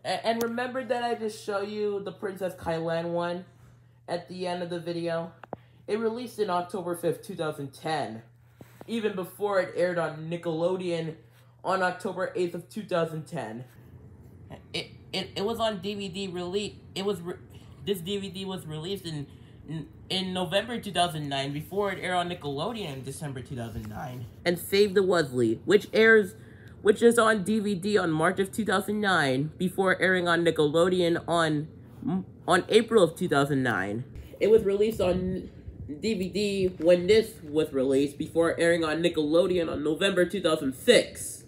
And remember that I just show you the Princess Kailan one at the end of the video? It released in October 5th, 2010. Even before it aired on Nickelodeon on October 8th of 2010. It was on DVD release. This DVD was released in November 2009 before it aired on Nickelodeon in December 2009. And Save the Wesley, which is on DVD on March of 2009 before airing on Nickelodeon on April of 2009. It was released on DVD when this was released before airing on Nickelodeon on November 2006.